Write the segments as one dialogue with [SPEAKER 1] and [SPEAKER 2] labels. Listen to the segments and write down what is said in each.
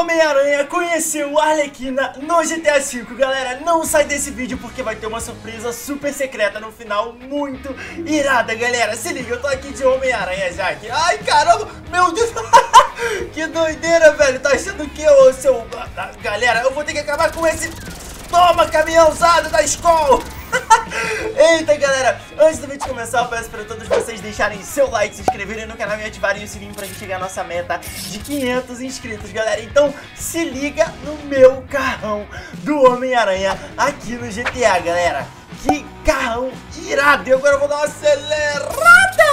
[SPEAKER 1] Homem-Aranha conheceu a Arlequina no GTA V. Galera, não sai desse vídeo porque vai ter uma surpresa super secreta no final, muito irada, galera. Se liga, eu tô aqui de Homem-Aranha já aqui. Ai, caramba, meu Deus. Que doideira, velho. Tá achando o que, ô seu... Galera, eu vou ter que acabar com esse... Toma, caminhãozada da escola. Eita, galera, antes do vídeo começar, eu peço para todos vocês deixarem seu like, se inscreverem no canal e ativarem o sininho pra gente chegar à nossa meta de 500 inscritos, galera. Então, se liga no meu carrão do Homem-Aranha aqui no GTA, galera. Que carrão irado! E agora eu vou dar uma acelerada!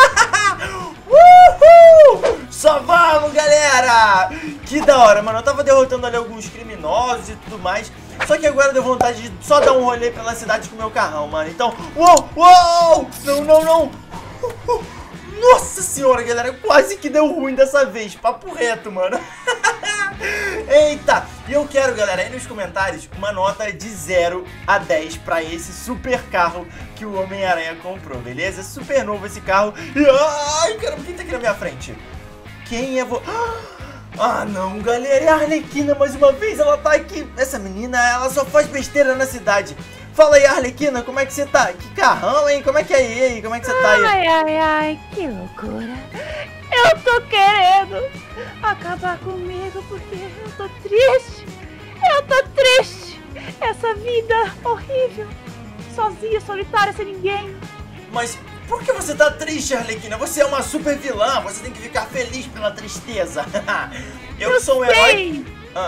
[SPEAKER 1] Uhul! Só vamos, galera! Que da hora, mano. Eu tava derrotando ali alguns criminosos e tudo mais. Só que agora deu vontade de só dar um rolê pela cidade com o meu carrão, mano. Então, uou, uou! Não, não, não! Nossa senhora, galera, quase que deu ruim dessa vez. Papo reto, mano. Eita! E eu quero, galera, aí nos comentários uma nota de 0 a 10 pra esse super carro que o Homem-Aranha comprou, beleza? Super novo esse carro. E, ai, caramba, quem tá aqui na minha frente? Quem é você? Ah, não, galera, é a Arlequina mais uma vez, ela tá aqui. Essa menina, ela só faz besteira na cidade. Fala aí, Arlequina, como é que você tá? Que carrão, hein? Como é que é aí? Como é que você tá aí?
[SPEAKER 2] Ai, ai, ai, que loucura. Eu tô querendo acabar comigo porque eu tô triste. Eu tô triste. Essa vida horrível. Sozinha, solitária, sem ninguém.
[SPEAKER 1] Mas por que você tá triste, Arlequina? Você é uma super vilã, você tem que ficar feliz pela tristeza. Eu sou um herói.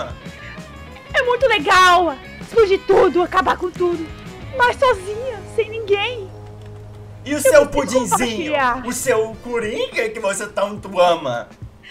[SPEAKER 2] É muito legal explodir tudo, acabar com tudo. Mas sozinha, sem ninguém.
[SPEAKER 1] E o seu pudinzinho? O seu Coringa que você tanto ama?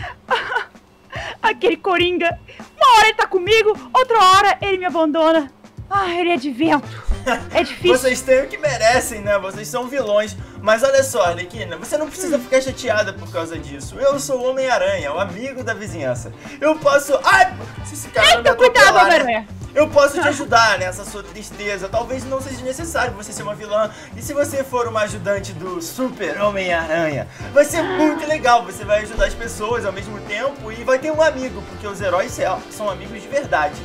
[SPEAKER 2] Aquele Coringa, uma hora ele tá comigo, outra hora ele me abandona. Ah, ele é de vento. É difícil.
[SPEAKER 1] Vocês têm o que merecem, né? Vocês são vilões. Mas olha só, Arlequina, você não precisa ficar chateada por causa disso. Eu sou o Homem-Aranha, o amigo da vizinhança. Eu posso... Ai! Se esse cara me
[SPEAKER 2] cuidado,
[SPEAKER 1] atropelar, né? Eu posso te ajudar nessa sua tristeza. Talvez não seja necessário você ser uma vilã. E se você for uma ajudante do Super Homem-Aranha, vai ser muito legal. Você vai ajudar as pessoas ao mesmo tempo e vai ter um amigo, porque os heróis são amigos de verdade.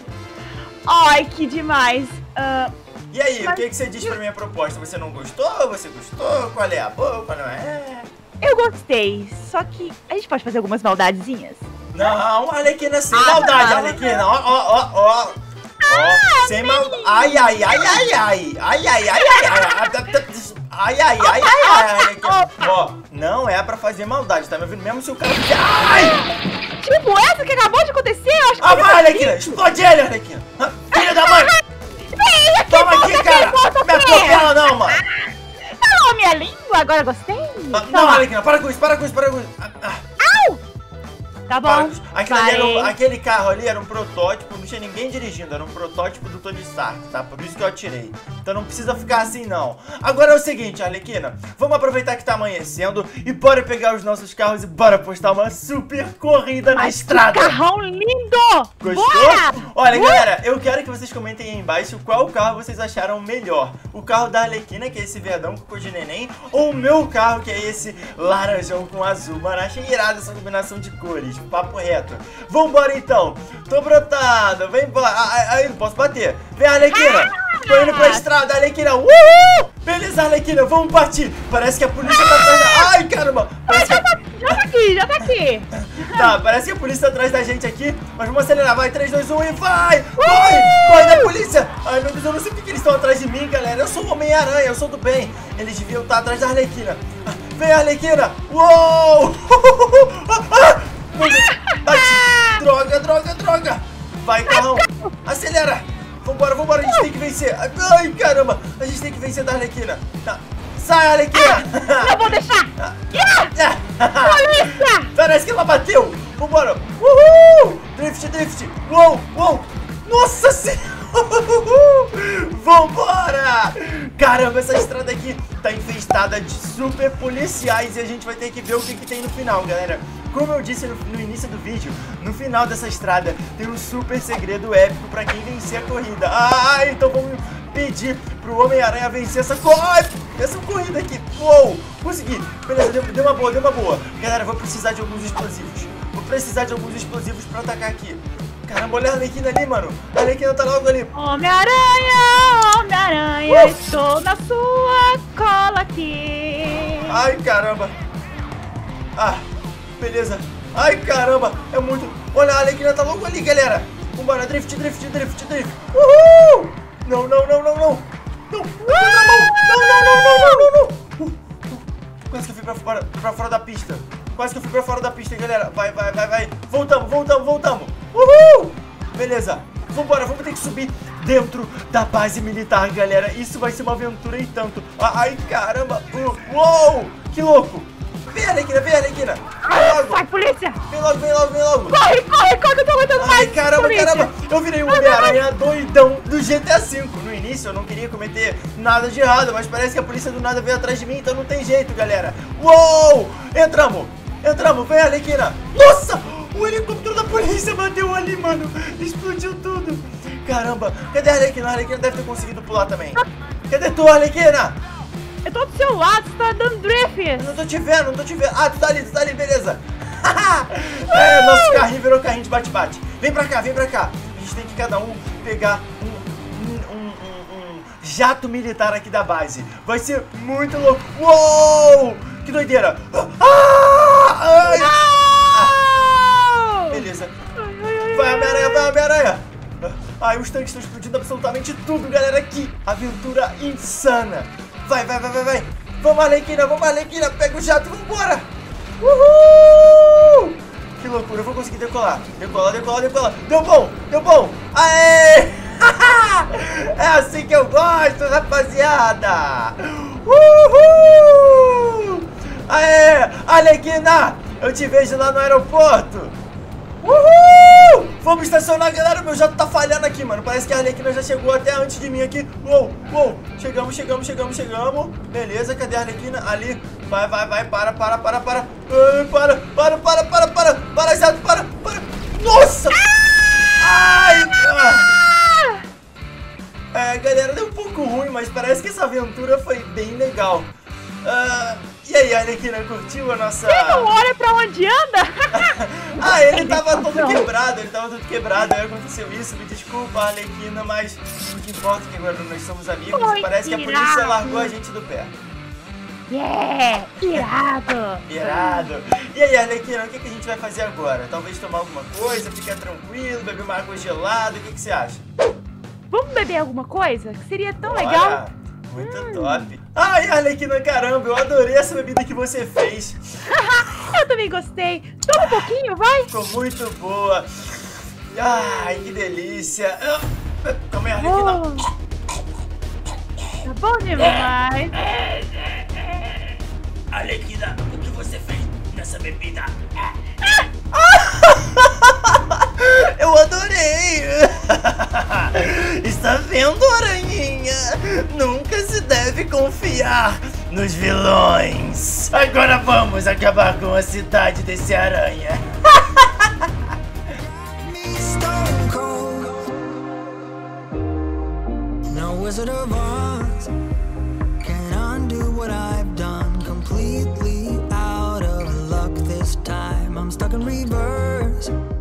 [SPEAKER 2] Ai, que demais.
[SPEAKER 1] E aí, o que você diz pra minha proposta? Você não gostou? Você gostou? Qual é a boa? Qual não é?
[SPEAKER 2] Eu gostei, só que a gente pode fazer algumas maldadezinhas?
[SPEAKER 1] Não, Arlequina, sem maldade, Arlequina. Ó. Sem maldade. Ai, ai, ai, ai, ai. Ai, ai, ai, ai, ai. Ai, ai, ai, ai, ó, não é pra fazer maldade, tá me ouvindo? Mesmo se o cara... Ai!
[SPEAKER 2] Tipo essa que acabou de acontecer, eu acho que...
[SPEAKER 1] Vai, Arlequina, explode ele, Arlequina. Filha da mãe! Toma aqui, cara! Me atropela não, mano!
[SPEAKER 2] Não, minha língua, agora gostei.
[SPEAKER 1] Não, Arlequina, para com isso, para com isso, para com isso.
[SPEAKER 2] Au! Tá bom.
[SPEAKER 1] Aquele carro ali era um protótipo, não tinha ninguém dirigindo, era um protótipo do Tony Stark, tá? Por isso que eu atirei. Então não precisa ficar assim, não. Agora é o seguinte, Arlequina, vamos aproveitar que tá amanhecendo e bora pegar os nossos carros e bora postar uma super corrida na estrada.
[SPEAKER 2] Que carrão lindo!
[SPEAKER 1] Gostou?
[SPEAKER 2] Bora!
[SPEAKER 1] Olha, galera, eu quero que vocês comentem aí embaixo qual carro vocês acharam melhor. O carro da Arlequina, que é esse verdão com cor de neném, ou o meu carro, que é esse laranjão com azul. Mano, achei irado essa combinação de cores. Papo reto. Vambora então. Tô brotado. Vem embora. Aí não posso bater. Vem, Arlequina. Tô indo pra estrada, Arlequina. Uhul! Beleza, Arlequina. Vamos partir. Parece que a polícia tá atrás da... Ai, caramba.
[SPEAKER 2] Já tá aqui.
[SPEAKER 1] Tá, parece que a polícia tá atrás da gente aqui. Mas vamos acelerar. Vai, 3, 2, 1 e vai. Corre. Corre da polícia. Ai, meu Deus, eu não sei porque eles estão atrás de mim, galera. Eu sou o Homem-Aranha. Eu sou do bem. Eles deviam estar atrás da Arlequina. Vem, Arlequina. Uou! Bate. Droga. Vai, carrão. Acelera. Vambora. A gente tem que vencer. Ai, caramba. A gente tem que vencer da Arlequina. Sai, Arlequina.
[SPEAKER 2] Não vou deixar. Polícia.
[SPEAKER 1] Parece que ela bateu. Vambora. Uhul. Drift. Uou. Nossa senhora. Vambora! Caramba, essa estrada aqui tá infestada de super policiais e a gente vai ter que ver o que tem no final, galera. Como eu disse no início do vídeo, no final dessa estrada tem um super segredo épico pra quem vencer a corrida. Então vamos pedir pro Homem-Aranha vencer essa corrida aqui. Uou, consegui. Beleza, deu uma boa. Galera, vou precisar de alguns explosivos. Vou precisar de alguns explosivos pra atacar aqui. Caramba, olha a Arlequina ali, mano. A Arlequina tá logo ali.
[SPEAKER 2] Homem-Aranha, estou na sua cola aqui.
[SPEAKER 1] Ai, caramba. Ah, beleza. Ai, caramba, é muito... Olha, a Arlequina tá logo ali, galera. Vambora, drift. Uhul! Não. Não. Quase que eu fui pra fora da pista. Galera. Vai. Voltamos. Uhul! Beleza. Vambora, vamos ter que subir dentro da base militar, galera. Isso vai ser uma aventura e tanto. Ai, caramba. Uou! Que louco. Vem, Arlequina.
[SPEAKER 2] Sai, polícia.
[SPEAKER 1] Vem logo.
[SPEAKER 2] Corre, que eu tô aguentando mais.
[SPEAKER 1] Ai, caramba. Eu virei um Homem-Aranha doidão do GTA V. No início eu não queria cometer nada de errado, mas parece que a polícia do nada veio atrás de mim, então não tem jeito, galera. Uou! Entramos. Vem, Arlequina. Nossa! O helicóptero da polícia bateu ali, mano. Explodiu tudo. Caramba. Cadê a Arlequina? A Arlequina deve ter conseguido pular também. Cadê tu, Arlequina?
[SPEAKER 2] Eu tô do seu lado, você tá dando drift.
[SPEAKER 1] Não tô te vendo. Ah, tu tá ali, beleza. Nosso carrinho virou carrinho de bate-bate. Vem pra cá. A gente tem que cada um pegar um jato militar aqui da base. Vai ser muito louco. Uou! Que doideira. Beleza. Vai, Homem-Aranha. Ai, os tanques estão explodindo absolutamente tudo, galera. Que aventura insana. Vai. Vamos, Arlequina. Pega o jato, vambora. Uhul! Que loucura, eu vou conseguir decolar. Decola. Deu bom. Aê! É assim que eu gosto, rapaziada. Uhul! Aê! Arlequina, eu te vejo lá no aeroporto. Uhul! Vamos estacionar, galera. Meu jato tá falhando aqui, mano. Parece que a Arlequina já chegou até antes de mim aqui. Uou! Chegamos. Beleza, cadê a Arlequina? Ali. Vai. Para. Para, jato, para. Nossa! Ai! Galera, deu um pouco ruim, mas parece que essa aventura foi bem legal. E aí, Arlequina, curtiu a nossa...
[SPEAKER 2] Você não olha pra onde anda?
[SPEAKER 1] Ele tava todo quebrado, aí aconteceu isso. Me desculpa, Arlequina, mas o que importa é que agora nós somos amigos e parece que a polícia largou a gente do pé. Irado. E aí, Arlequina, o que a gente vai fazer agora? Talvez tomar alguma coisa, ficar tranquilo, beber uma água gelada, o que você acha?
[SPEAKER 2] Vamos beber alguma coisa? Que seria tão legal.
[SPEAKER 1] Muito top. Ai, Arlequina, caramba, eu adorei essa bebida que você fez.
[SPEAKER 2] Eu também gostei. Toma um pouquinho, vai.
[SPEAKER 1] Ficou muito boa. Ai, que delícia. Toma aí, Arlequina.
[SPEAKER 2] Tá bom demais.
[SPEAKER 1] Arlequina, o que você fez nessa bebida? Eu adorei. Está vendo, Aranhinha? Nunca se deve confiar nos vilões. Agora vamos acabar com a cidade desse aranha. No Wizard of Oz can undo what I've done. Completely out of luck this time. I'm stuck in reverse.